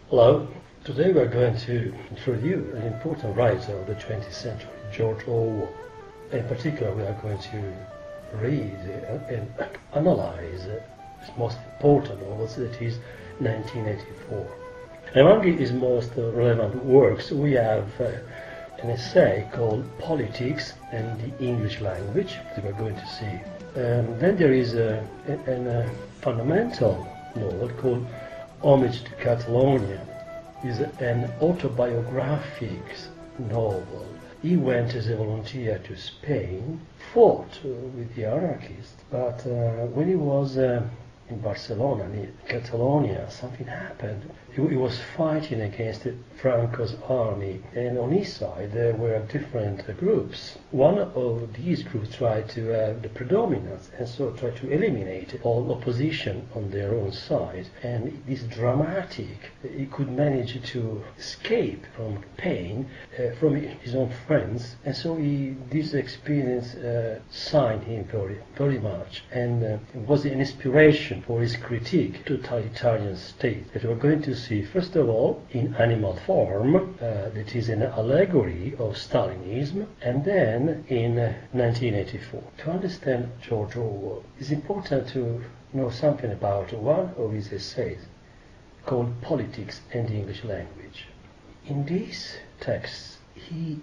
Hello. Today we are going to introduce an important writer of the 20th century, George Orwell. In particular, we are going to read and analyze his most important novel, that is 1984. Among his most relevant works, we have an essay called Politics and the English Language, that we are going to see. Then there is a fundamental novel called Homage to Catalonia. Is an autobiographic novel. He went as a volunteer to Spain, fought with the anarchists, but when he was in Barcelona, in Catalonia, something happened. He was fighting against Franco's army, and on his side there were different groups. One of these groups tried to have the predominance, and so tried to eliminate all opposition on their own side. And this dramatic, he could manage to escape from pain from his own friends, and so this experience signed him very much, and it was an inspiration for his critique of totalitarian state that we're going to see first of all in Animal Farm, that is an allegory of Stalinism, and then in 1984. To understand George Orwell, it's important to know something about one of his essays called Politics and the English Language. In these texts, he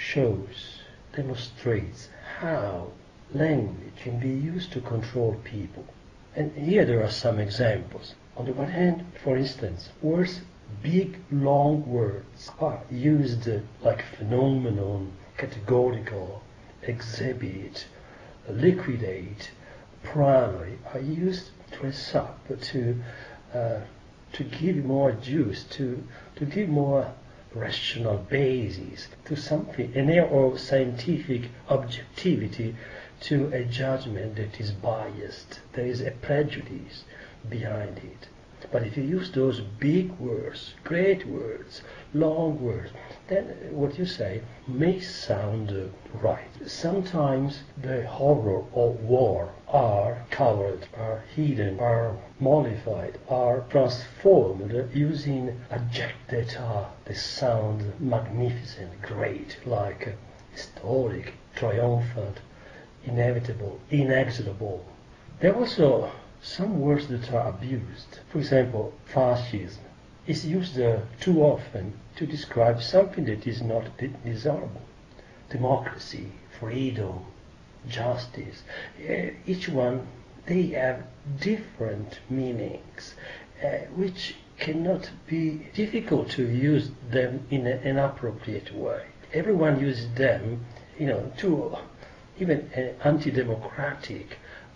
demonstrates how language can be used to control people. And here there are some examples. On the one hand, for instance, big, long words are used like phenomenon, categorical, exhibit, liquidate, primary, are used to dress up, to give more juice, to give more rational basis to something, an air of scientific objectivity to a judgment that is biased. There is a prejudice behind it. But if you use those big words, great words, long words, then what you say may sound right. Sometimes the horror of war are covered, are hidden, are mollified, are transformed using adjectives that sound magnificent, great, like historic, triumphant, inevitable, inexorable. There are also some words that are abused. For example, fascism is used too often to describe something that is not desirable. Democracy, freedom, justice, each one, they have different meanings, which cannot be difficult to use them in an appropriate way. Everyone uses them, to even an anti-democratic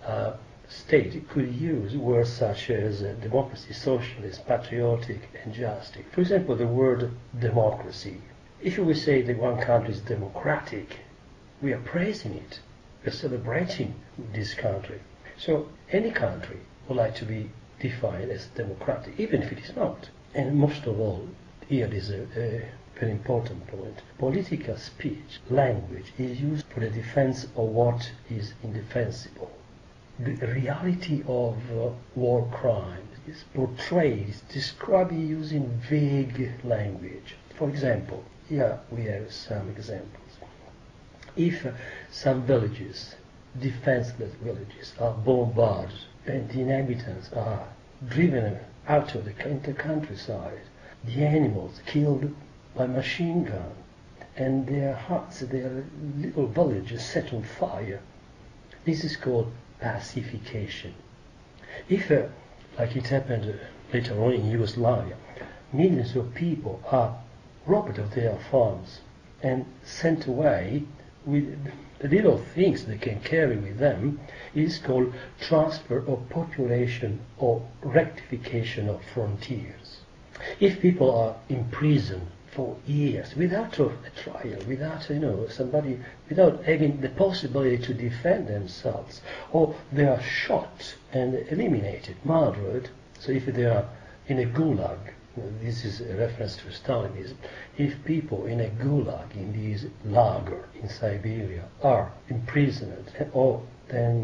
state could use words such as democracy, socialist, patriotic, and justice. For example, the word democracy. If we say that one country is democratic, we are praising it. We are celebrating this country. So any country would like to be defined as democratic, even if it is not. And most of all, here is a very important point. Political speech, language, is used for the defense of what is indefensible. The reality of war crimes is portrayed, described using vague language. For example, here we have some examples. If some villages, defenseless villages, are bombarded and the inhabitants are driven out of the countryside, the animals killed by machine gun, and their huts, their little villages set on fire, this is called pacification. If, like it happened later on in Yugoslavia, millions of people are robbed of their farms and sent away with the little things they can carry with them, it is called transfer of population or rectification of frontiers. If people are imprisoned for years without a trial, without somebody, without having the possibility to defend themselves, or they are shot and eliminated, murdered. So if they are in a gulag, this is a reference to Stalinism, if people in a gulag, in these lager in Siberia, are imprisoned, or then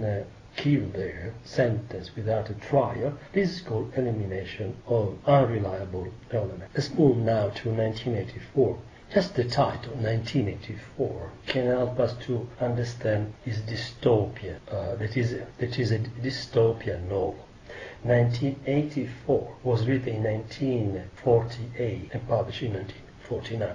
killed there, sentenced without a trial. This is called elimination of unreliable elements. Let's move now to 1984. Just the title, 1984, can help us to understand this dystopia. That is a dystopian novel. 1984 was written in 1948 and published in 1949.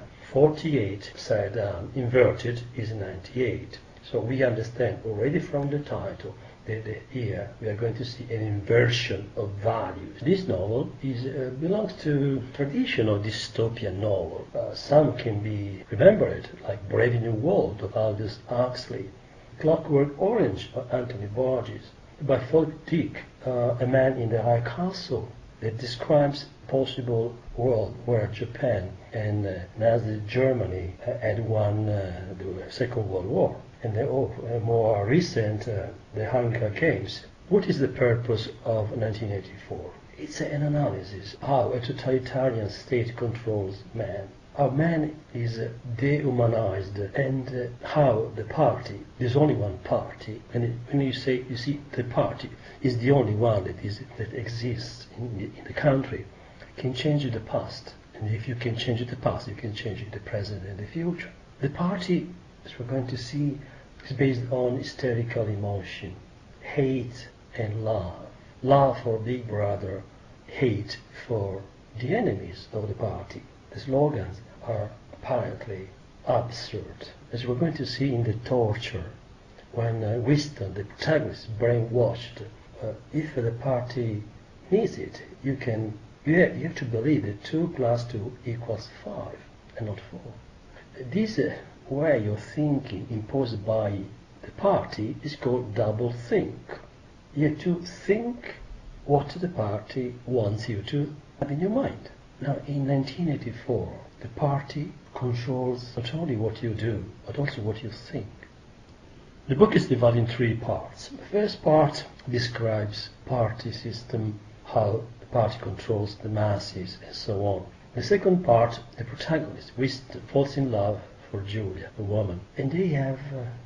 48 upside down, inverted, is 98. So we understand already from the title that here we are going to see an inversion of values. This novel belongs to traditional dystopian novel. Some can be remembered, like Brave New World of Aldous Huxley, Clockwork Orange by Anthony Burgess, by Philip Dick, A Man in the High Castle, that describes a possible world where Japan and Nazi Germany had won the Second World War. And the more recent, the Hunger Games. What is the purpose of 1984? It's an analysis how a totalitarian state controls man, how man is dehumanized, and how the party, there's only one party, and when you see the party is the only one that exists in the country, can change the past. And if you can change the past, you can change the present and the future. The party, as we're going to see, is based on hysterical emotion, hate and love. Love for Big Brother, hate for the enemies of the party. The slogans are apparently absurd. As we're going to see in the torture, when Winston, the protagonist, is brainwashed, if the party needs it, you have to believe that 2 + 2 = 5 and not 4. This way of thinking imposed by the party is called double think. You have to think what the party wants you to have in your mind. Now, in 1984, the party controls not only what you do, but also what you think. The book is divided in 3 parts. The first part describes party system, how the party controls the masses, and so on. The second part, the protagonist, Winston, falls in love for Julia, a woman, and they have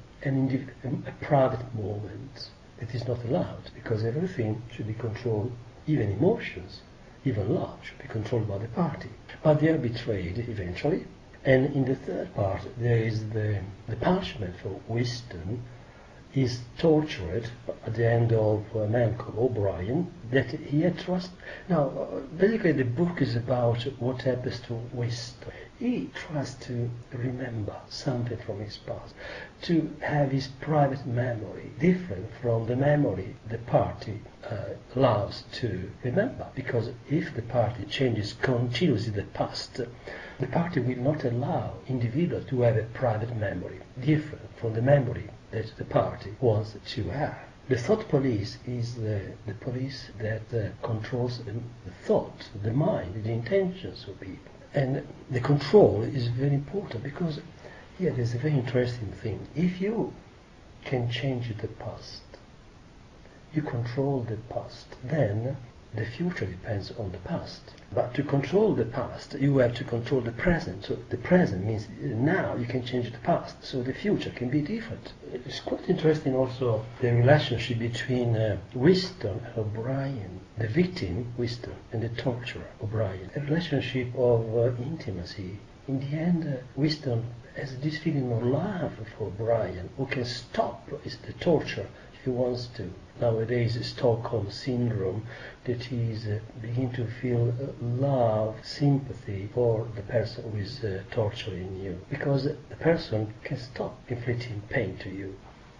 a private moment that is not allowed, because everything should be controlled, even emotions, even love should be controlled by the party. But they are betrayed eventually, and in the third part there is the punishment for Winston. Is tortured at the end of a man called O'Brien that he had trust. Now, basically the book is about what happens to Winston. He tries to remember something from his past, to have his private memory different from the memory the party allows to remember. Because if the party changes continuously the past, the party will not allow individuals to have a private memory different from the memory that the party wants to have. The thought police is the police that controls the thought, the mind, the intentions of people. And the control is very important, because here there's a very interesting thing. If you can change the past, you control the past, then the future depends on the past. But to control the past, you have to control the present. So the present means now you can change the past, so the future can be different. It's quite interesting also the relationship between Winston and O'Brien, the victim, Winston, and the torturer, O'Brien. A relationship of intimacy. In the end, Winston has this feeling of love for O'Brien, who can stop the torture if he wants to. Nowadays, Stockholm syndrome, that he is beginning to feel love, sympathy for the person who is torturing you, because the person can stop inflicting pain to you.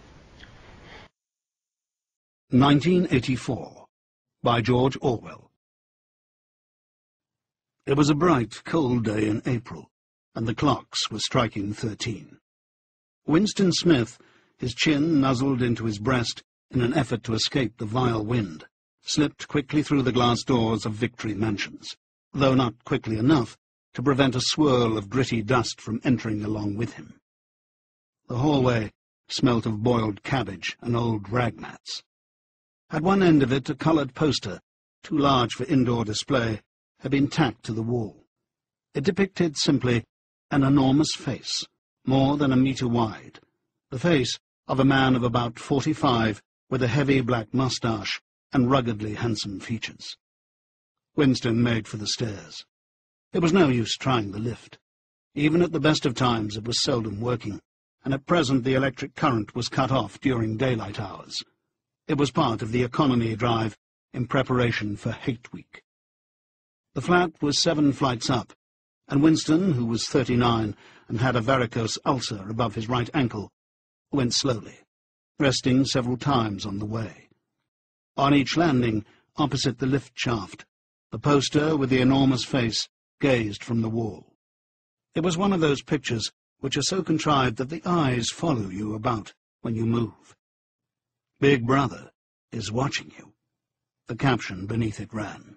1984, by George Orwell. It was a bright, cold day in April, and the clocks were striking 13. Winston Smith, his chin nuzzled into his breast in an effort to escape the vile wind, slipped quickly through the glass doors of Victory Mansions, though not quickly enough to prevent a swirl of gritty dust from entering along with him. The hallway smelt of boiled cabbage and old rag mats. At one end of it, a coloured poster, too large for indoor display, had been tacked to the wall. It depicted simply an enormous face, more than a metre wide, the face of a man of about 45, with a heavy black moustache and ruggedly handsome features. Winston made for the stairs. It was no use trying the lift. Even at the best of times it was seldom working, and at present the electric current was cut off during daylight hours. It was part of the economy drive in preparation for Hate Week. The flat was 7 flights up, and Winston, who was 39 and had a varicose ulcer above his right ankle, went slowly, resting several times on the way. On each landing, opposite the lift shaft, the poster with the enormous face gazed from the wall. It was one of those pictures which are so contrived that the eyes follow you about when you move. "Big Brother is watching you," the caption beneath it ran.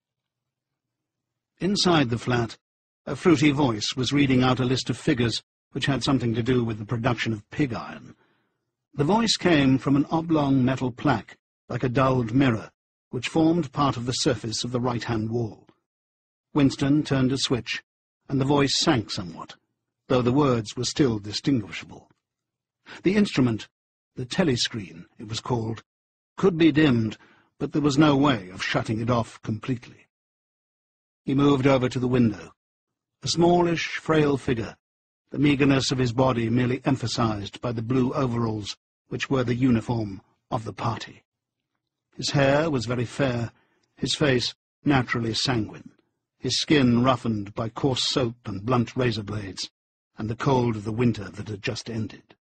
Inside the flat, a fruity voice was reading out a list of figures which had something to do with the production of pig iron. The voice came from an oblong metal plaque, like a dulled mirror, which formed part of the surface of the right-hand wall. Winston turned a switch, and the voice sank somewhat, though the words were still distinguishable. The instrument, the telescreen, it was called, could be dimmed, but there was no way of shutting it off completely. He moved over to the window, a smallish, frail figure, the meagreness of his body merely emphasized by the blue overalls which were the uniform of the party. His hair was very fair, his face naturally sanguine, his skin roughened by coarse soap and blunt razor blades, and the cold of the winter that had just ended.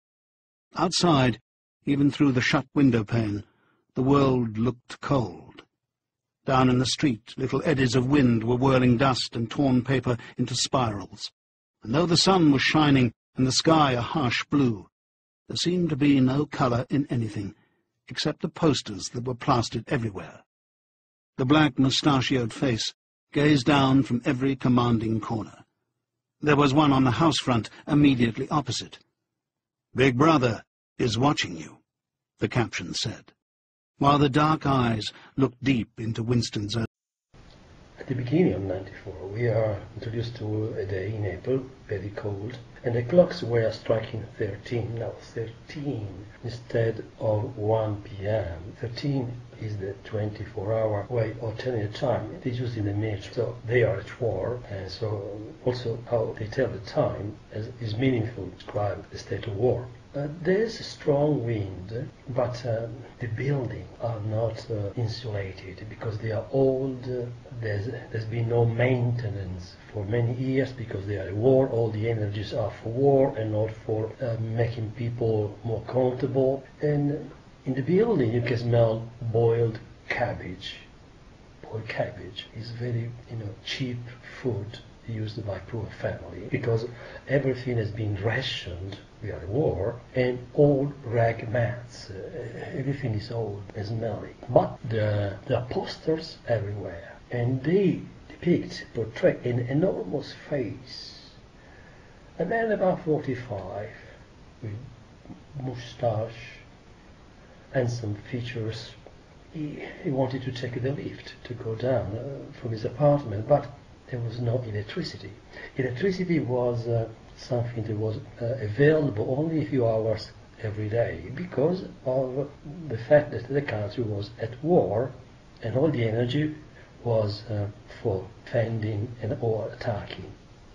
Outside, even through the shut window-pane, the world looked cold. Down in the street, little eddies of wind were whirling dust and torn paper into spirals, and though the sun was shining and the sky a harsh blue, there seemed to be no colour in anything, except the posters that were plastered everywhere. The black mustachioed face gazed down from every commanding corner. There was one on the house front immediately opposite. "Big Brother is watching you," the caption said, while the dark eyes looked deep into Winston's own. At the beginning of '94, we are introduced to a day in April, very cold, and the clocks were striking 13, now 13 instead of 1 p.m. 13 is the 24-hour way of telling the time. It is used in the military, so they are at war, and so also how they tell the time is meaningful to describe the state of war. There's a strong wind, but the buildings are not insulated because they are old. There's been no maintenance for many years because they are at war. All the energies are for war and not for making people more comfortable. And in the building you can smell boiled cabbage. Boiled cabbage is very cheap food used by poor family because everything has been rationed. We are at war, and old rag mats. Everything is old and smelly. But there are posters everywhere, and they portray an enormous face. A man about 45, with moustache and some features. He wanted to take the lift to go down from his apartment, but there was no electricity. Electricity was something that was available only a few hours every day because of the fact that the country was at war and all the energy was for fending and or attacking.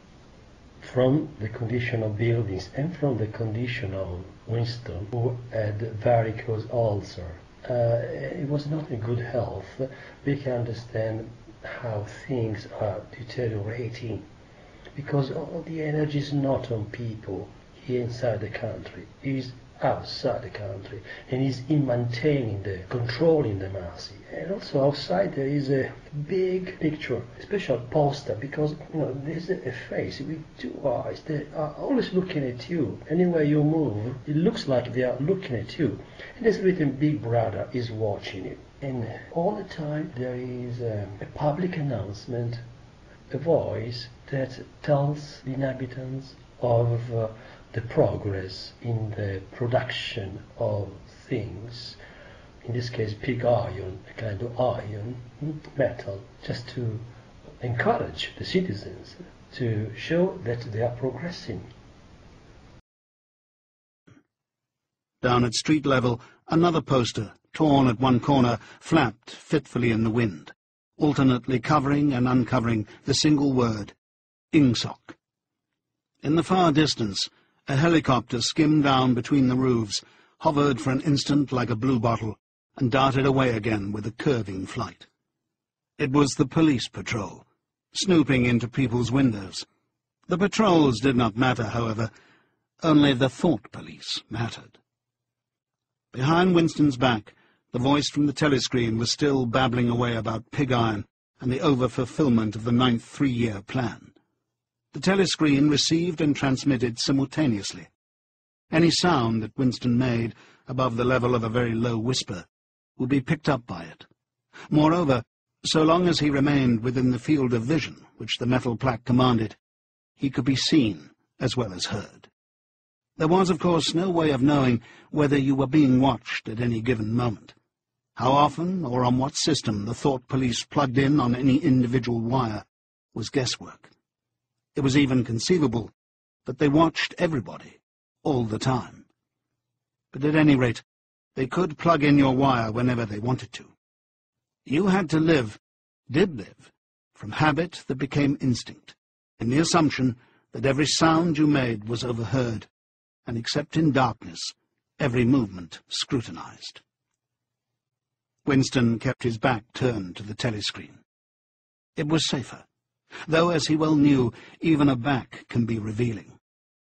From the condition of buildings and from the condition of Winston, who had varicose ulcer, it was not in good health. We can understand how things are deteriorating because all the energy is not on people here inside the country, it is outside the country, and is in maintaining controlling the masses. And also outside there is a big picture, a special poster, because there's a face with two eyes. They are always looking at you. Anywhere you move, it looks like they are looking at you. And there's written, "Big Brother is watching you." And all the time there is a public announcement, a voice that tells the inhabitants of the progress in the production of things, in this case pig iron, a kind of iron, metal, just to encourage the citizens to show that they are progressing. Down at street level, another poster, torn at one corner, flapped fitfully in the wind, alternately covering and uncovering the single word, Ingsoc. In the far distance, a helicopter skimmed down between the roofs, hovered for an instant like a bluebottle, and darted away again with a curving flight. It was the police patrol, snooping into people's windows. The patrols did not matter, however. Only the thought police mattered. Behind Winston's back, the voice from the telescreen was still babbling away about pig iron and the over-fulfillment of the 9th three-year plan. The telescreen received and transmitted simultaneously. Any sound that Winston made, above the level of a very low whisper, would be picked up by it. Moreover, so long as he remained within the field of vision which the metal plaque commanded, he could be seen as well as heard. There was, of course, no way of knowing whether you were being watched at any given moment. How often or on what system the thought police plugged in on any individual wire was guesswork. It was even conceivable that they watched everybody, all the time. But at any rate, they could plug in your wire whenever they wanted to. You had to live, did live, from habit that became instinct, in the assumption that every sound you made was overheard, and except in darkness, every movement scrutinized. Winston kept his back turned to the telescreen. It was safer, though, as he well knew, even a back can be revealing.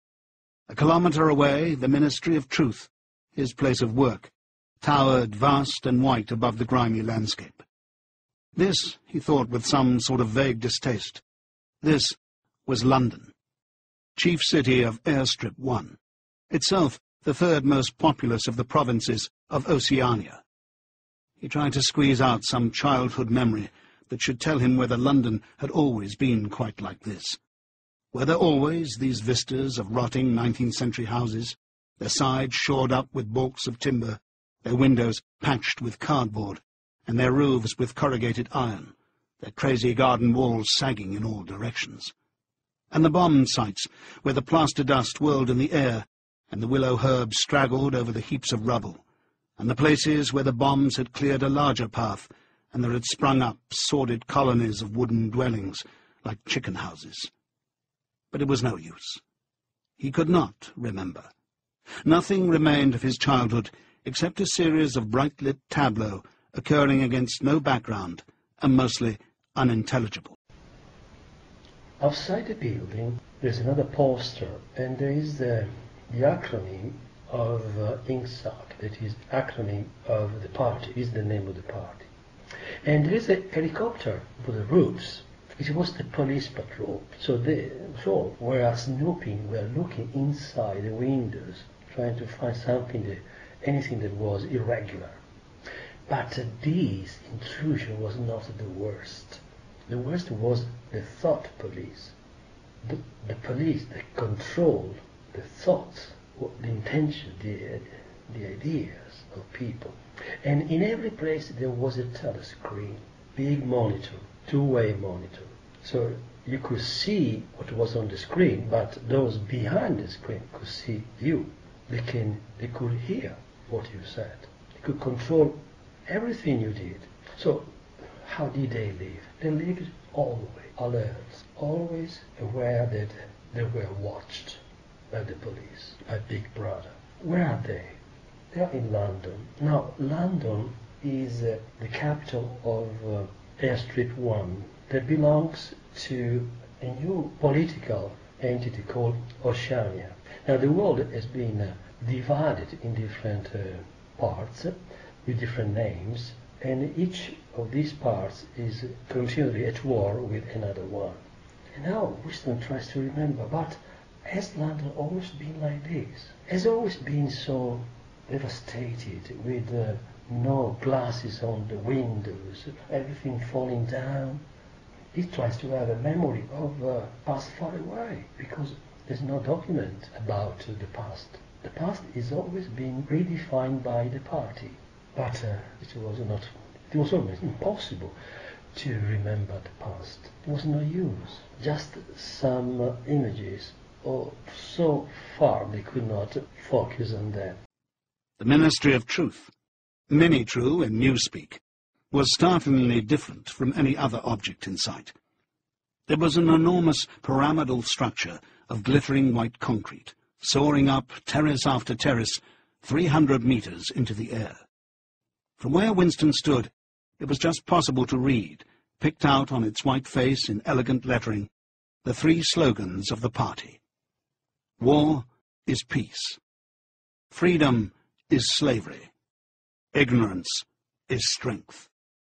A kilometre away, the Ministry of Truth, his place of work, towered vast and white above the grimy landscape. This, he thought with some sort of vague distaste, this was London, chief city of Airstrip 1, itself the third most populous of the provinces of Oceania. He tried to squeeze out some childhood memory that should tell him whether London had always been quite like this. Were there always these vistas of rotting 19th-century houses, their sides shored up with baulks of timber, their windows patched with cardboard, and their roofs with corrugated iron, their crazy garden walls sagging in all directions? And the bomb sites, where the plaster dust whirled in the air, and the willow herbs straggled over the heaps of rubble, and the places where the bombs had cleared a larger path, and there had sprung up sordid colonies of wooden dwellings, like chicken houses. But it was no use. He could not remember. Nothing remained of his childhood except a series of bright-lit tableaux occurring against no background and mostly unintelligible. Outside the building, there's another poster, and there is the acronym of INCSOC, that is acronym of the party, is the name of the party. And there is a helicopter for the roofs. It was the police patrol. So they were snooping, were looking inside the windows, trying to find anything that was irregular. But this intrusion was not the worst. The worst was the thought police. The police that controlled the thoughts, the intention, the ideas of people. And in every place there was a telescreen, big monitor, two-way monitor. So you could see what was on the screen, but those behind the screen could see you. They could hear what you said. They could control everything you did. So how did they live? They lived always alert, always aware that they were watched by the police, by Big Brother. Where are they? They are in London. Now, London is the capital of Airstrip 1 that belongs to a new political entity called Oceania. Now, the world has been divided in different parts with different names, and each of these parts is continually at war with another one. And now Winston tries to remember, but has London always been like this? Has always been so devastated, with no glasses on the windows, everything falling down? He tries to have a memory of past far away, because there's no document about the past. The past is always being redefined by the party, but it was almost impossible to remember the past. There was no use, just some images, or so far they could not focus on them. The Ministry of Truth, mini-true in newspeak, was startlingly different from any other object in sight. There was an enormous pyramidal structure of glittering white concrete, soaring up terrace after terrace, 300 metres into the air. From where Winston stood, it was just possible to read, picked out on its white face in elegant lettering, the three slogans of the party. War is peace. Freedom is slavery. Ignorance is strength.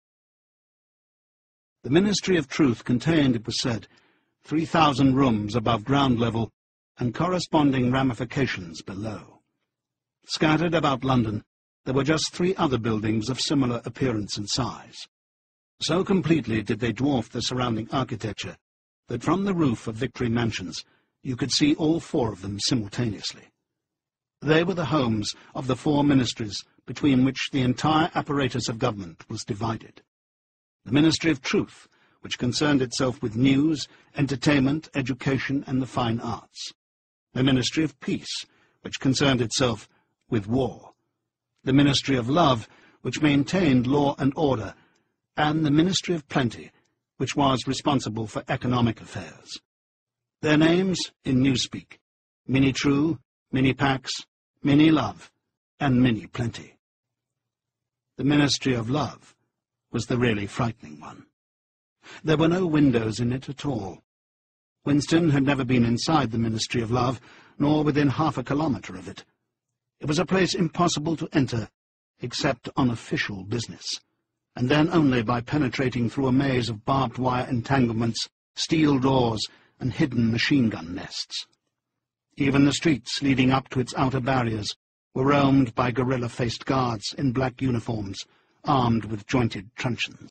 The Ministry of Truth contained, it was said, 3,000 rooms above ground level and corresponding ramifications below. Scattered about London, there were just 3 other buildings of similar appearance and size. So completely did they dwarf the surrounding architecture that from the roof of Victory Mansions you could see all 4 of them simultaneously. They were the homes of the 4 ministries between which the entire apparatus of government was divided. The Ministry of Truth, which concerned itself with news, entertainment, education, and the fine arts. The Ministry of Peace, which concerned itself with war. The Ministry of Love, which maintained law and order, and the Ministry of Plenty, which was responsible for economic affairs. Their names, in newspeak, Mini-True, Mini-Pax, Mini-Love, and Mini-Plenty. The Ministry of Love was the really frightening one. There were no windows in it at all. Winston had never been inside the Ministry of Love, nor within half a kilometre of it. It was a place impossible to enter, except on official business, and then only by penetrating through a maze of barbed wire entanglements, steel doors, and hidden machine-gun nests. Even the streets leading up to its outer barriers were roamed by gorilla-faced guards in black uniforms, armed with jointed truncheons.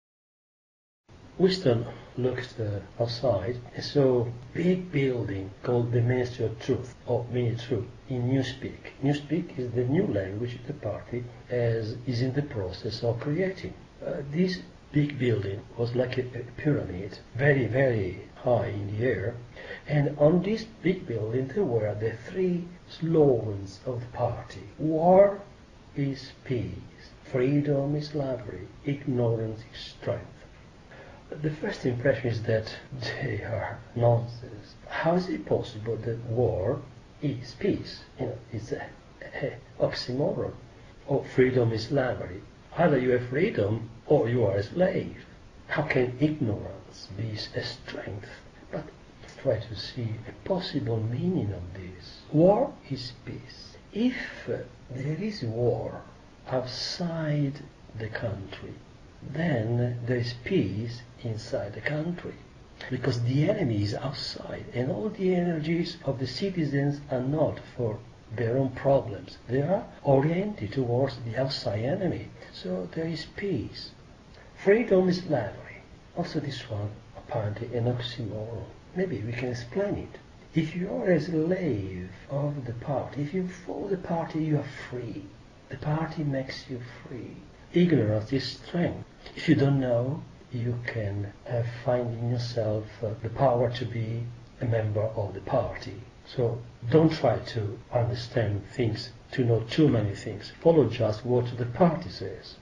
Winston looked outside and saw a big building called the Ministry of Truth, or Mini-True, in newspeak. Newspeak is the new language the party is in the process of creating. This big building was like a pyramid, very, very high in the air, and on this big building there were the 3 slogans of the party. War is peace. Freedom is slavery, ignorance is strength. The first impression is that they are nonsense. How is it possible that war is peace? It's a oxymoron. Or freedom is slavery. Either you have freedom or you are a slave. How can ignorance be a strength? But let's try to see a possible meaning of this. War is peace. If there is war outside the country, then there is peace inside the country, because the enemy is outside, and all the energies of the citizens are not for their own problems. They are oriented towards the outside enemy, so there is peace. Freedom is slavery. Also this one, apparently an oxymoron. Maybe we can explain it. If you are a slave of the party, if you follow the party, you are free. The party makes you free. Ignorance is strength. If you don't know, you can find in yourself the power to be a member of the party. So don't try to understand things, to know too many things. Follow just what the party says.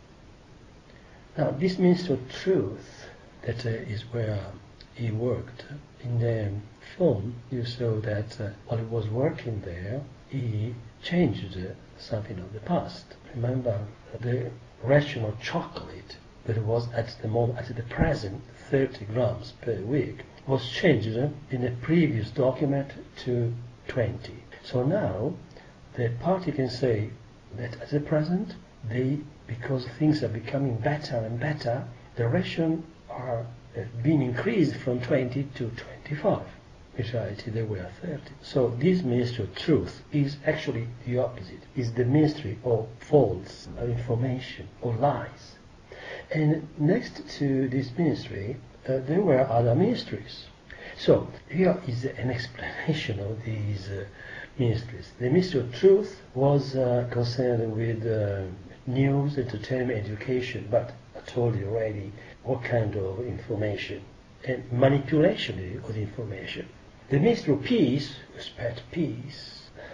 Now, this Ministry of Truth, that is where he worked. In the film, you saw that while he was working there, he changed something of the past. Remember, the ration of chocolate that was at the present 30 grams per week was changed in a previous document to 20. So now the party can say that at the present, because things are becoming better and better, the ration are being increased from 20 to 25. In reality, they were 30. So this Ministry of Truth is actually the opposite. It's the Ministry of false information or lies. And next to this ministry, there were other ministries. So here is an explanation of these ministries. The Ministry of Truth was concerned with news, entertainment, education, but I told you already what kind of information and manipulation of the information. The Ministry of Peace, spread peace.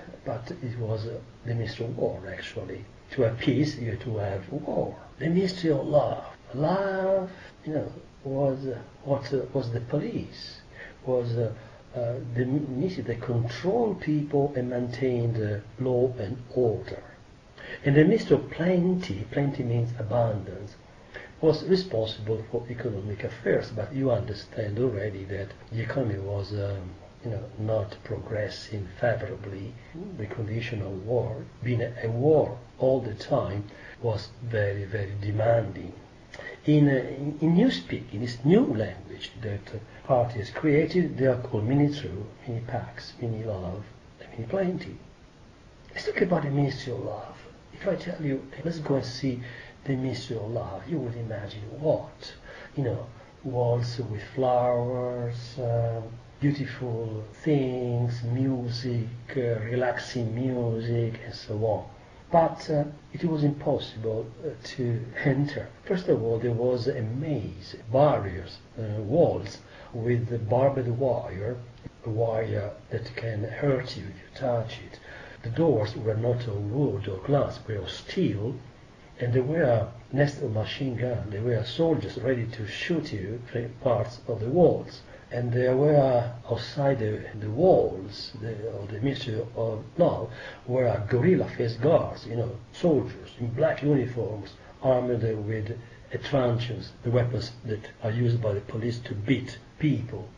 but it was the mystery of war, actually. To have peace, you have to have war. The mystery of love. Love, was the police, was the mystery that controlled people and maintained law and order. And the mystery of plenty means abundance, was responsible for economic affairs. But you understand already that the economy was not progressing favorably. The condition of war, being a war all the time, was very, very demanding. In newspeak, in this new language that party has created, they are called mini true, mini pax, mini love, and mini plenty. Let's talk about the mystery of love. If I tell you, let's go and see the mystery of love, you would imagine what? Walls with flowers, beautiful things, music, relaxing music, and so on. But it was impossible to enter. First of all, there was a maze, barriers, walls with barbed wire, a wire that can hurt you if you touch it. The doors were not of wood or glass, but of steel, and there were nests of machine guns. There were soldiers ready to shoot you from parts of the walls. And there were outside the walls of the mystery of love were gorilla-faced guards, soldiers in black uniforms, armed with truncheons, the weapons that are used by the police to beat people.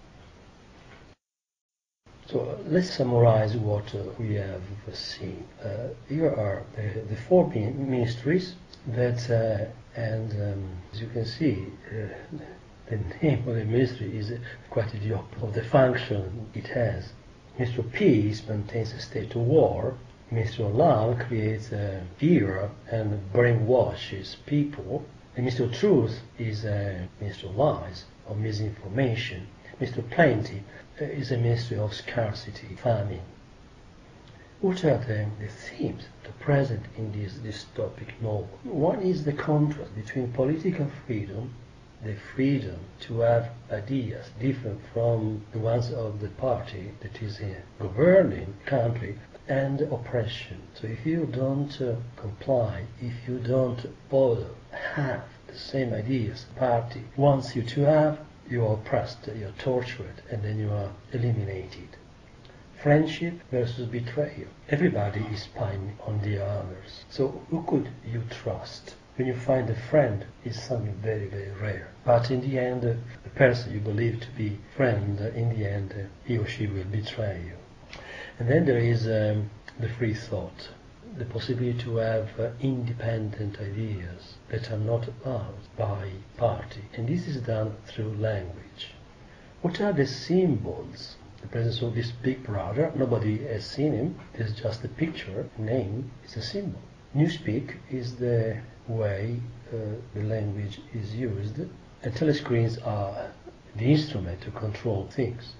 So let's summarize what we have seen. Here are the four mysteries that, as you can see, the name of the mystery is quite the opposite of the function it has. Mystery of peace maintains a state of war. Mystery of love creates fear and brainwashes people. The mystery of truth is a mystery of lies, of misinformation. Mystery of plenty is a mystery of scarcity, famine. What are the themes that are present in this dystopic novel? One is the contrast between political freedom, the freedom to have ideas different from the ones of the party that is governing the country, and oppression. So if you don't comply, if you don't bother have the same ideas the party wants you to have, you are oppressed, you are tortured, and then you are eliminated. Friendship versus betrayal. Everybody is spying on the others. So who could you trust? When you find a friend, it's something very, very rare. But in the end, the person you believe to be friend, in the end, he or she will betray you. And then there is the free thought, the possibility to have independent ideas that are not allowed by party. And this is done through language. What are the symbols? The presence of this big brother, nobody has seen him, there's just a picture, name, is a symbol. Newspeak is the way the language is used, and telescreens are the instrument to control things.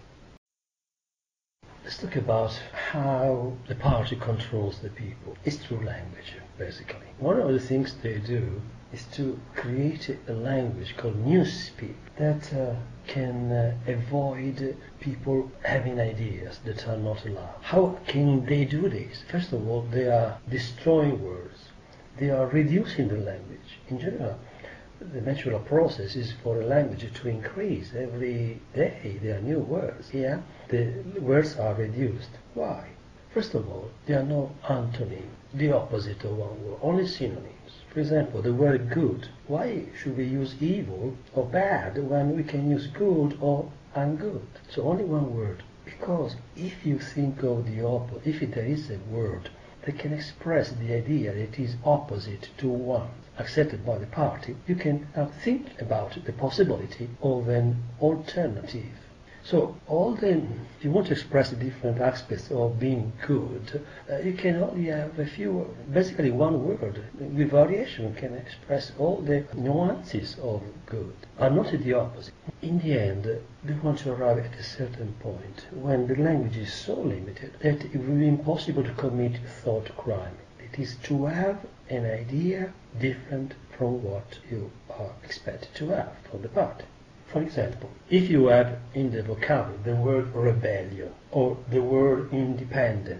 Let's talk about how the party controls the people. It's through language, basically. One of the things they do is to create a language called newspeak that can avoid people having ideas that are not allowed. How can they do this? First of all, they are destroying words. They are reducing the language. In general, the natural process is for a language to increase. Every day there are new words. Here, the words are reduced. Why? First of all, there are no antonyms, the opposite of one word, only synonyms. For example, the word good. Why should we use evil or bad when we can use good or ungood? So only one word. Because if you think of the opposite, if there is a word that can express the idea that it is opposite to one accepted by the party, you can think about the possibility of an alternative. So if you want to express the different aspects of being good, you can only have a few, basically one word. With variation can express all the nuances of good, but not the opposite. In the end, we want to arrive at a certain point when the language is so limited that it will be impossible to commit thought crime. It is to have an idea different from what you are expected to have from the party. For example, if you have in the vocabulary the word rebellion or the word independent,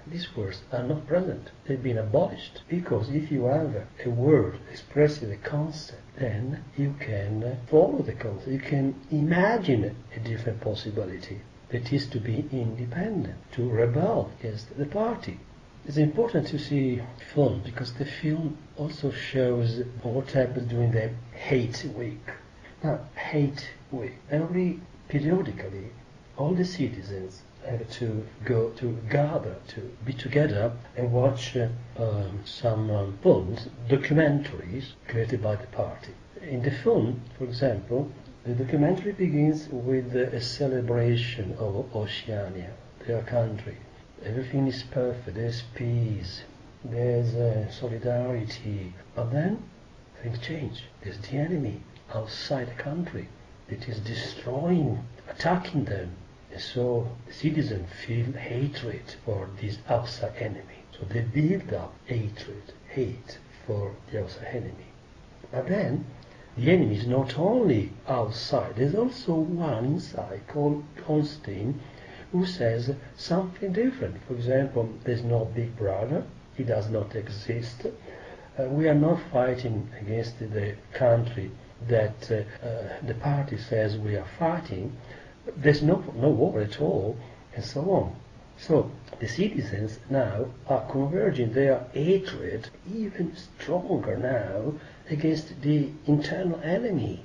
these words are not present. They've been abolished. Because if you have a word expressing a concept, then you can follow the concept. You can imagine a different possibility. That is to be independent, to rebel against the party. It's important to see film because the film also shows what happens during the hate week. Now, hate week. Periodically, all the citizens have to gather, to be together and watch some films, documentaries created by the party. In the film, for example, the documentary begins with a celebration of Oceania, their country. Everything is perfect, there's peace, there's solidarity. But then things change. There's the enemy outside the country that is destroying, attacking them. And so the citizens feel hatred for this outside enemy. So they build up hate for the outside enemy. But then the enemy is not only outside, there's also one inside called Goldstein who says something different. For example, there's no big brother, he does not exist. We are not fighting against the country that the party says we are fighting. There's no war at all, and so on. So the citizens now are converging their hatred even stronger now against the internal enemy.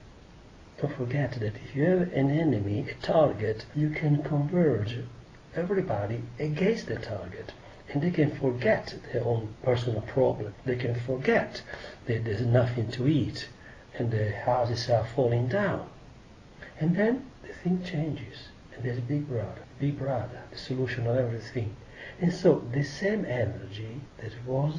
Don't forget that if you have an enemy, a target, you can converge everybody against the target. And they can forget their own personal problem. They can forget that there's nothing to eat and the houses are falling down. And then the thing changes. And there's Big Brother, the solution of everything. And so the same energy that was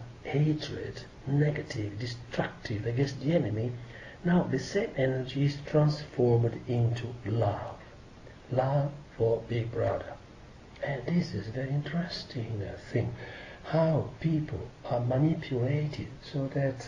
hatred, negative, destructive against the enemy, now the same energy is transformed into love. Love for Big Brother. And this is a very interesting thing, how people are manipulated so that,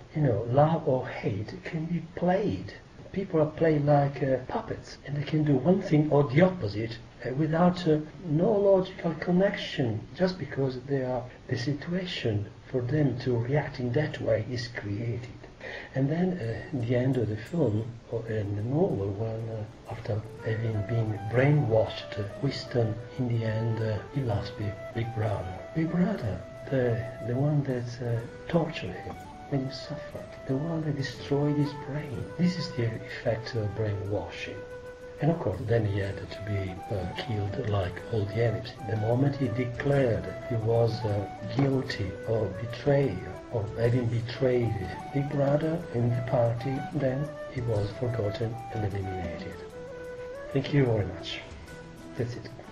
love or hate can be played. People are played like puppets, and they can do one thing or the opposite without no logical connection, just because the situation for them to react in that way is created. And then at the end of the film, or in the novel, when after having been brainwashed, Winston in the end he loves Big Brother. Big Brother, the one that tortured him when he suffered, the one that destroyed his brain. This is the effect of brainwashing. And of course, then he had to be killed like all the enemies. The moment he declared he was guilty of betrayal, of having betrayed Big Brother in the party, then he was forgotten and eliminated. Thank you very much. That's it.